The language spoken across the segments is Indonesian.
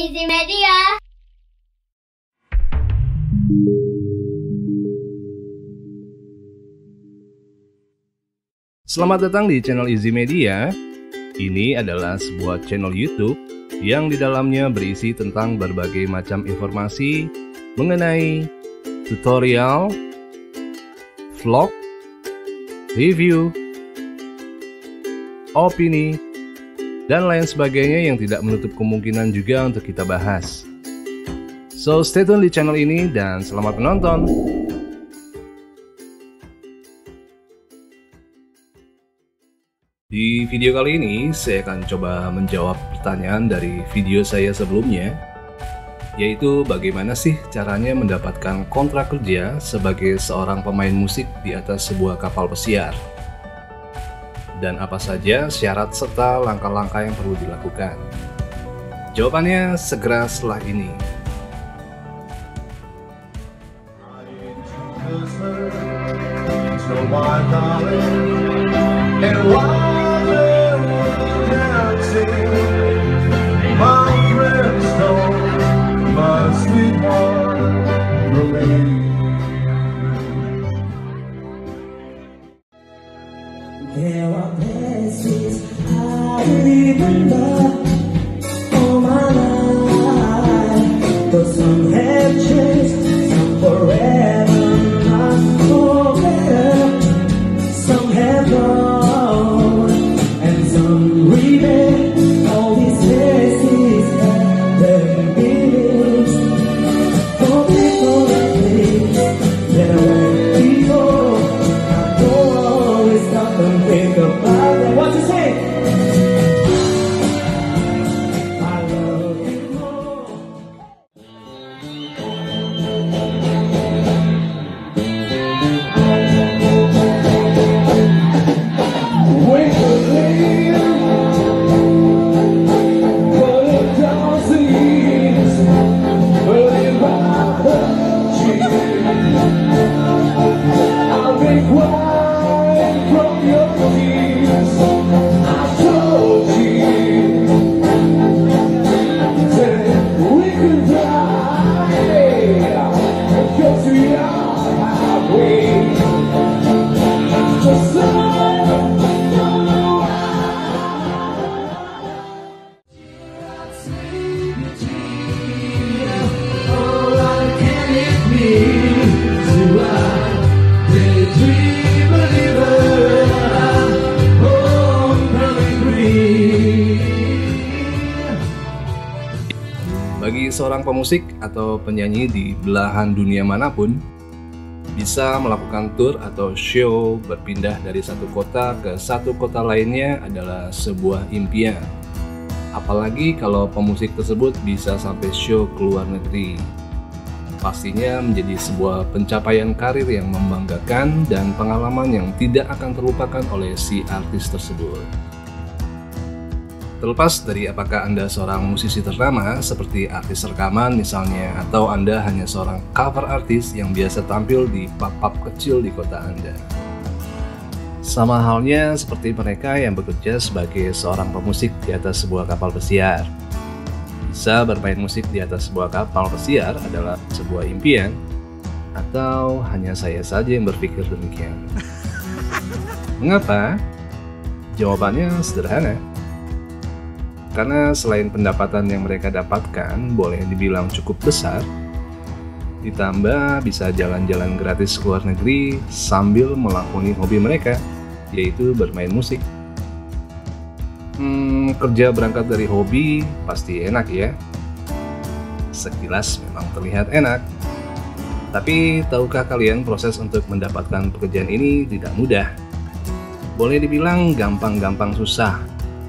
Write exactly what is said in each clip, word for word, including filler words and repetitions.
Easy Media. Selamat datang di channel Easy Media. Ini adalah sebuah channel YouTube yang di dalamnya berisi tentang berbagai macam informasi mengenai tutorial, vlog, review, opini, dan lain sebagainya yang tidak menutup kemungkinan juga untuk kita bahas. So stay tune di channel ini dan selamat menonton. Di video kali ini saya akan coba menjawab pertanyaan dari video saya sebelumnya, yaitu bagaimana sih caranya mendapatkan kontrak kerja sebagai seorang pemain musik di atas sebuah kapal pesiar. Dan apa saja syarat serta langkah-langkah yang perlu dilakukan? Jawabannya segera setelah ini. There are places I remember all my life, but some have changed, some forever, not for better. Some have gone, and some remain. All these places have their meanings for people like me. There were people I don't always stop and think about it. What you say? I love you more. We could leave for the thousands, but if I hurt you, I'll be crying from your tears. I told you that we could die, 'cause we are highway. The sun, all I can is me to I daydream believer, homecoming green. Bagi seorang pemusik atau penyanyi di belahan dunia manapun, bisa melakukan tour atau show berpindah dari satu kota ke satu kota lainnya adalah sebuah impian. Apalagi kalau pemusik tersebut bisa sampai show ke luar negeri. Pastinya menjadi sebuah pencapaian karir yang membanggakan dan pengalaman yang tidak akan terlupakan oleh si artis tersebut. Terlepas dari apakah Anda seorang musisi ternama seperti artis rekaman misalnya, atau Anda hanya seorang cover artis yang biasa tampil di pub-pub kecil di kota Anda. Sama halnya seperti mereka yang bekerja sebagai seorang pemusik di atas sebuah kapal pesiar. Bisa bermain musik di atas sebuah kapal pesiar adalah sebuah impian, atau hanya saya saja yang berpikir demikian? Mengapa? Jawabannya sederhana. Karena selain pendapatan yang mereka dapatkan boleh dibilang cukup besar, ditambah bisa jalan-jalan gratis ke luar negeri sambil melakoni hobi mereka, yaitu bermain musik. Hmm, kerja berangkat dari hobi pasti enak ya. Sekilas memang terlihat enak. Tapi tahukah kalian proses untuk mendapatkan pekerjaan ini tidak mudah? Boleh dibilang gampang-gampang susah.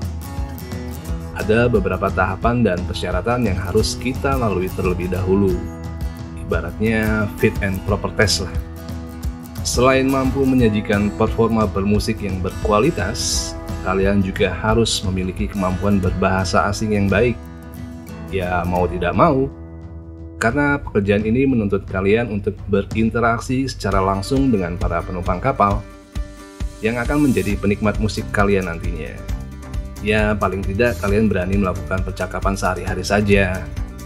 Ada beberapa tahapan dan persyaratan yang harus kita lalui terlebih dahulu. Ibaratnya fit and proper test lah. Selain mampu menyajikan performa bermusik yang berkualitas, kalian juga harus memiliki kemampuan berbahasa asing yang baik. Ya mau tidak mau, karena pekerjaan ini menuntut kalian untuk berinteraksi secara langsung dengan para penumpang kapal yang akan menjadi penikmat musik kalian nantinya. Ya paling tidak kalian berani melakukan percakapan sehari-hari saja,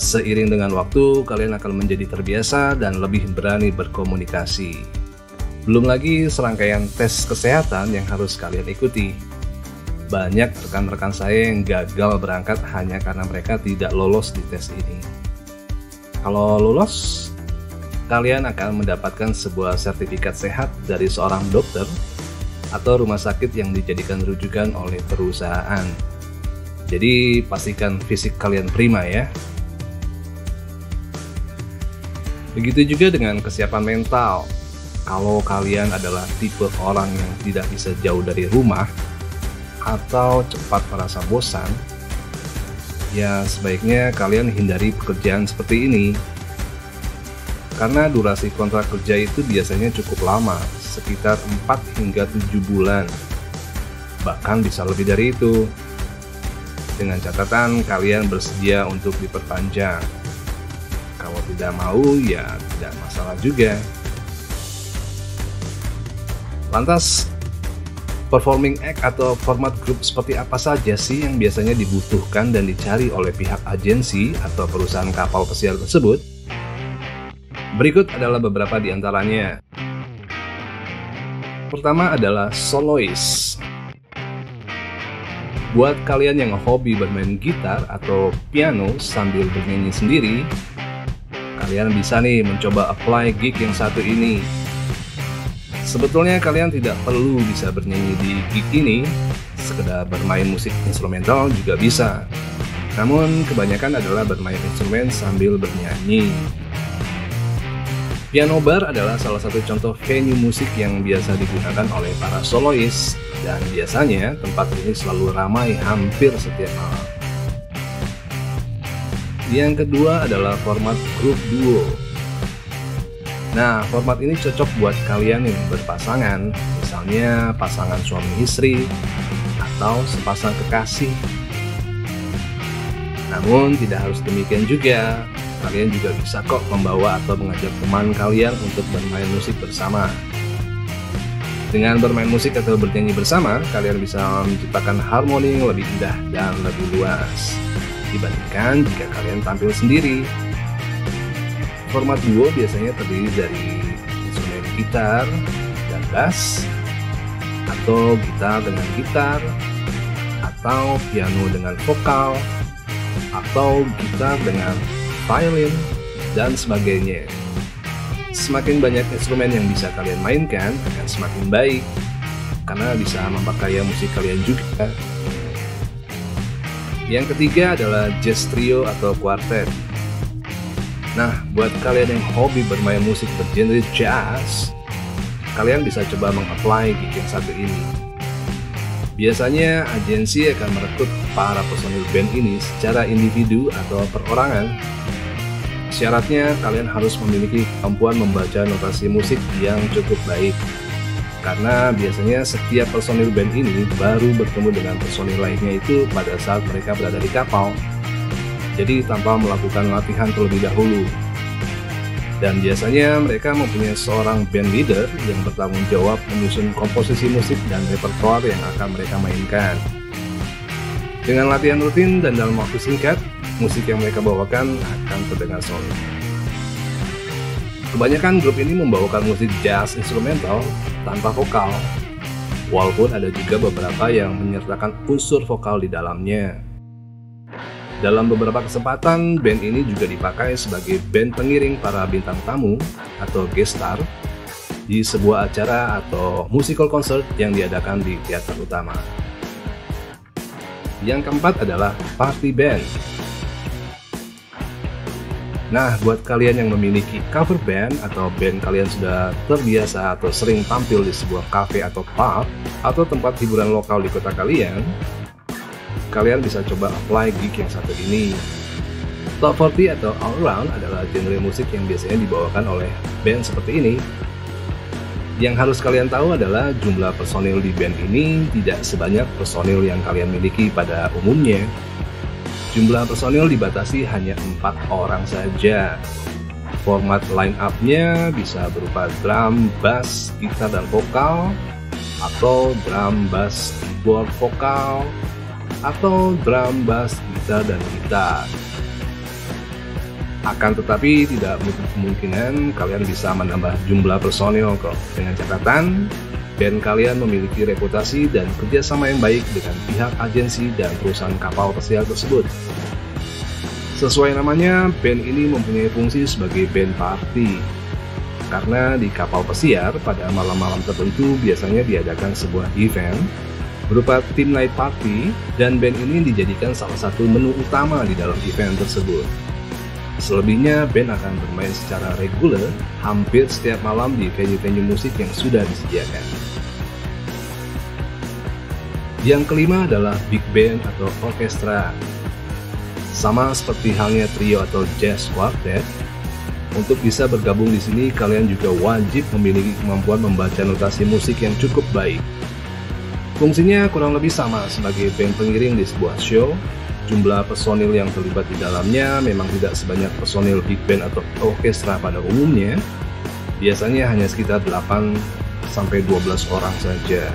Seiring dengan waktu, kalian akan menjadi terbiasa dan lebih berani berkomunikasi. Belum lagi serangkaian tes kesehatan yang harus kalian ikuti. Banyak rekan-rekan saya yang gagal berangkat hanya karena mereka tidak lolos di tes ini. Kalau lolos, kalian akan mendapatkan sebuah sertifikat sehat dari seorang dokter atau rumah sakit yang dijadikan rujukan oleh perusahaan. Jadi pastikan fisik kalian prima ya. Begitu juga dengan kesiapan mental. Kalau kalian adalah tipe orang yang tidak bisa jauh dari rumah atau cepat merasa bosan, ya sebaiknya kalian hindari pekerjaan seperti ini. Karena durasi kontrak kerja itu biasanya cukup lama, sekitar empat hingga tujuh bulan. Bahkan bisa lebih dari itu. Dengan catatan kalian bersedia untuk diperpanjang. Kalau tidak mau, ya tidak masalah juga. Lantas, performing act atau format grup seperti apa saja sih yang biasanya dibutuhkan dan dicari oleh pihak agensi atau perusahaan kapal pesiar tersebut? Berikut adalah beberapa di antaranya. Pertama adalah soloist. Buat kalian yang hobi bermain gitar atau piano sambil bernyanyi sendiri, kalian bisa nih mencoba apply gig yang satu ini. Sebetulnya kalian tidak perlu bisa bernyanyi di gig ini, sekedar bermain musik instrumental juga bisa. Namun kebanyakan adalah bermain instrumen sambil bernyanyi. Piano bar adalah salah satu contoh venue musik yang biasa digunakan oleh para solois, dan biasanya tempat ini selalu ramai hampir setiap malam. Yang kedua adalah format grup duo. Nah, format ini cocok buat kalian yang berpasangan, misalnya pasangan suami istri atau sepasang kekasih. Namun tidak harus demikian juga, kalian juga bisa kok membawa atau mengajak teman kalian untuk bermain musik bersama. Dengan bermain musik atau bernyanyi bersama, kalian bisa menciptakan harmoni yang lebih indah dan lebih luas dibandingkan jika kalian tampil sendiri. Format duo biasanya terdiri dari instrumen gitar dan bass, atau gitar dengan gitar, atau piano dengan vokal, atau gitar dengan violin, dan sebagainya. Semakin banyak instrumen yang bisa kalian mainkan akan semakin baik, karena bisa memperkaya musik kalian juga. Yang ketiga adalah jazz trio atau quartet. Nah, buat kalian yang hobi bermain musik bergenre jazz, kalian bisa coba meng-apply gig yang satu ini. Biasanya agensi akan merekrut para personil band ini secara individu atau perorangan. Syaratnya kalian harus memiliki kemampuan membaca notasi musik yang cukup baik. Karena biasanya setiap personil band ini baru bertemu dengan personil lainnya itu pada saat mereka berada di kapal. Jadi tanpa melakukan latihan terlebih dahulu. Dan biasanya mereka mempunyai seorang band leader yang bertanggung jawab menyusun komposisi musik dan repertoire yang akan mereka mainkan. Dengan latihan rutin dan dalam waktu singkat, musik yang mereka bawakan akan terdengar solid. Kebanyakan grup ini membawakan musik jazz instrumental tanpa vokal, walaupun ada juga beberapa yang menyertakan unsur vokal di dalamnya. Dalam beberapa kesempatan, band ini juga dipakai sebagai band pengiring para bintang tamu atau guest star di sebuah acara atau musical concert yang diadakan di teater utama. Yang keempat adalah party band. Nah, buat kalian yang memiliki cover band atau band kalian sudah terbiasa atau sering tampil di sebuah cafe atau pub atau tempat hiburan lokal di kota kalian, kalian bisa coba apply gig yang satu ini. Top empat puluh atau all around adalah genre musik yang biasanya dibawakan oleh band seperti ini. Yang harus kalian tahu adalah jumlah personil di band ini tidak sebanyak personil yang kalian miliki pada umumnya. Jumlah personil dibatasi hanya empat orang saja. Format line up-nya bisa berupa drum, bass, gitar, dan vokal, atau drum, bass, keyboard, vokal, atau drum, bass, gitar, dan gitar. Akan tetapi tidak menutup kemungkinan kalian bisa menambah jumlah personil kok, dengan catatan band kalian memiliki reputasi dan kerjasama yang baik dengan pihak agensi dan perusahaan kapal pesiar tersebut. Sesuai namanya, band ini mempunyai fungsi sebagai band party. Karena di kapal pesiar pada malam-malam tertentu biasanya diadakan sebuah event berupa team night party, dan band ini dijadikan salah satu menu utama di dalam event tersebut. Selebihnya, band akan bermain secara reguler hampir setiap malam di venue-venue musik yang sudah disediakan. Yang kelima adalah big band atau orkestra. Sama seperti halnya trio atau jazz quartet, untuk bisa bergabung di sini kalian juga wajib memiliki kemampuan membaca notasi musik yang cukup baik. Fungsinya kurang lebih sama sebagai band pengiring di sebuah show. Jumlah personil yang terlibat di dalamnya memang tidak sebanyak personil big band atau orkestra pada umumnya. Biasanya hanya sekitar delapan sampai dua belas orang saja.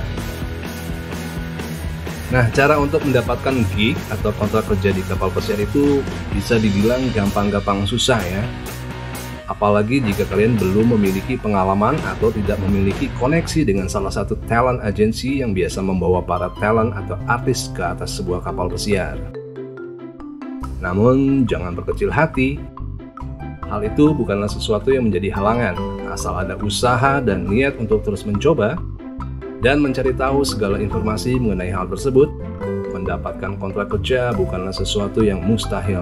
Nah, cara untuk mendapatkan gig atau kontrak kerja di kapal pesiar itu bisa dibilang gampang-gampang susah ya. Apalagi jika kalian belum memiliki pengalaman atau tidak memiliki koneksi dengan salah satu talent agency yang biasa membawa para talent atau artis ke atas sebuah kapal pesiar. Namun, jangan berkecil hati. Hal itu bukanlah sesuatu yang menjadi halangan, asal ada usaha dan niat untuk terus mencoba dan mencari tahu segala informasi mengenai hal tersebut. Mendapatkan kontrak kerja bukanlah sesuatu yang mustahil.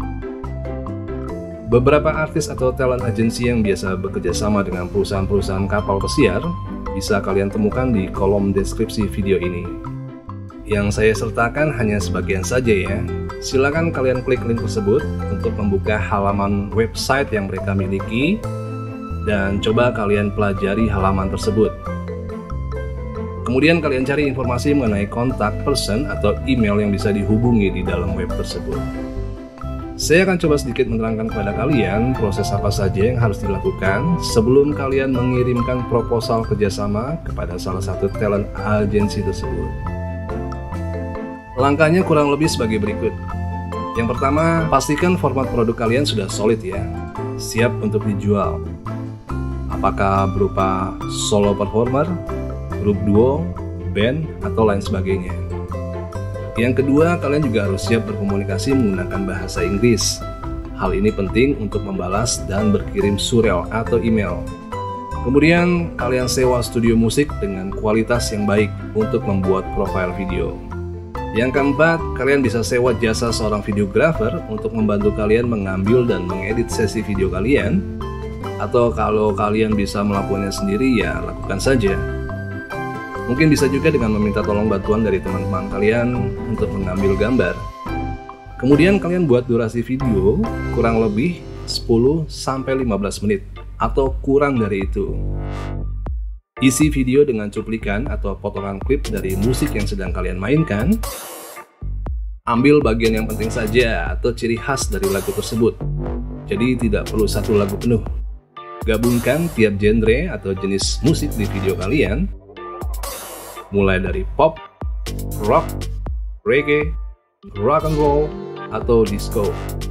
Beberapa artis atau talent agency yang biasa bekerja sama dengan perusahaan-perusahaan kapal pesiar bisa kalian temukan di kolom deskripsi video ini. Yang saya sertakan hanya sebagian saja ya. Silakan kalian klik link tersebut untuk membuka halaman website yang mereka miliki dan coba kalian pelajari halaman tersebut. Kemudian kalian cari informasi mengenai kontak person atau email yang bisa dihubungi di dalam web tersebut. Saya akan coba sedikit menerangkan kepada kalian proses apa saja yang harus dilakukan sebelum kalian mengirimkan proposal kerjasama kepada salah satu talent agency tersebut. Langkahnya kurang lebih sebagai berikut. Yang pertama, pastikan format produk kalian sudah solid ya, siap untuk dijual. Apakah berupa solo performer, grup duo, band, atau lain sebagainya. Yang kedua, kalian juga harus siap berkomunikasi menggunakan bahasa Inggris. Hal ini penting untuk membalas dan berkirim surel atau email. Kemudian, kalian sewa studio musik dengan kualitas yang baik untuk membuat profil video. Yang keempat, kalian bisa sewa jasa seorang videographer untuk membantu kalian mengambil dan mengedit sesi video kalian. Atau kalau kalian bisa melakukannya sendiri, ya lakukan saja. Mungkin bisa juga dengan meminta tolong bantuan dari teman-teman kalian untuk mengambil gambar. Kemudian kalian buat durasi video kurang lebih sepuluh sampai lima belas menit atau kurang dari itu. Isi video dengan cuplikan atau potongan klip dari musik yang sedang kalian mainkan. Ambil bagian yang penting saja atau ciri khas dari lagu tersebut. Jadi tidak perlu satu lagu penuh. Gabungkan tiap genre atau jenis musik di video kalian. Mulai dari pop, rock, reggae, rock and roll, atau disco.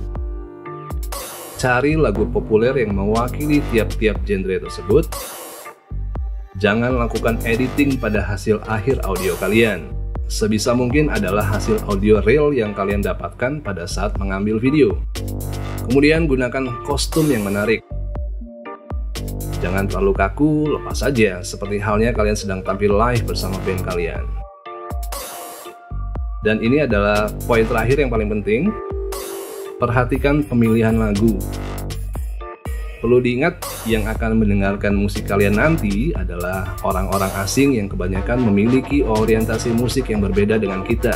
Cari lagu populer yang mewakili tiap-tiap genre tersebut. Jangan lakukan editing pada hasil akhir audio kalian. Sebisa mungkin adalah hasil audio real yang kalian dapatkan pada saat mengambil video. Kemudian gunakan kostum yang menarik. Jangan terlalu kaku, lepas saja, seperti halnya kalian sedang tampil live bersama band kalian. Dan ini adalah poin terakhir yang paling penting. Perhatikan pemilihan lagu. Perlu diingat, yang akan mendengarkan musik kalian nanti adalah orang-orang asing yang kebanyakan memiliki orientasi musik yang berbeda dengan kita.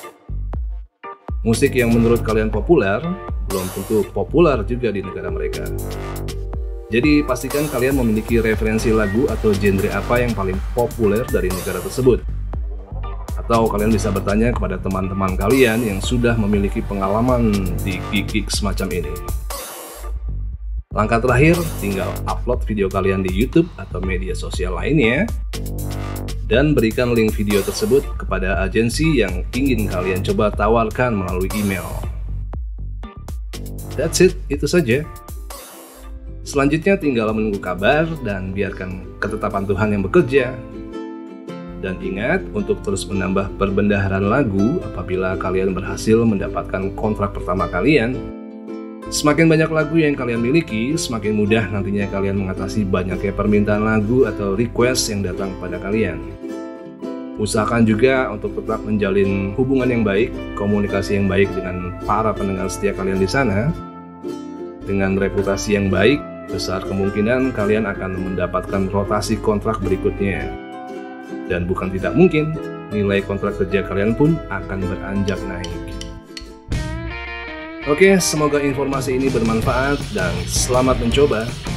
Musik yang menurut kalian populer, belum tentu populer juga di negara mereka. Jadi pastikan kalian memiliki referensi lagu atau genre apa yang paling populer dari negara tersebut. Atau kalian bisa bertanya kepada teman-teman kalian yang sudah memiliki pengalaman di gig-gig semacam ini. Langkah terakhir, tinggal upload video kalian di YouTube atau media sosial lainnya dan berikan link video tersebut kepada agensi yang ingin kalian coba tawarkan melalui email. That's it, itu saja. Selanjutnya tinggal menunggu kabar dan biarkan ketetapan Tuhan yang bekerja. Dan ingat untuk terus menambah perbendaharaan lagu apabila kalian berhasil mendapatkan kontrak pertama kalian. Semakin banyak lagu yang kalian miliki, semakin mudah nantinya kalian mengatasi banyaknya permintaan lagu atau request yang datang pada kalian. Usahakan juga untuk tetap menjalin hubungan yang baik, komunikasi yang baik dengan para pendengar setia kalian di sana. Dengan reputasi yang baik, besar kemungkinan kalian akan mendapatkan rotasi kontrak berikutnya. Dan bukan tidak mungkin, nilai kontrak kerja kalian pun akan beranjak naik. Oke, semoga informasi ini bermanfaat dan selamat mencoba.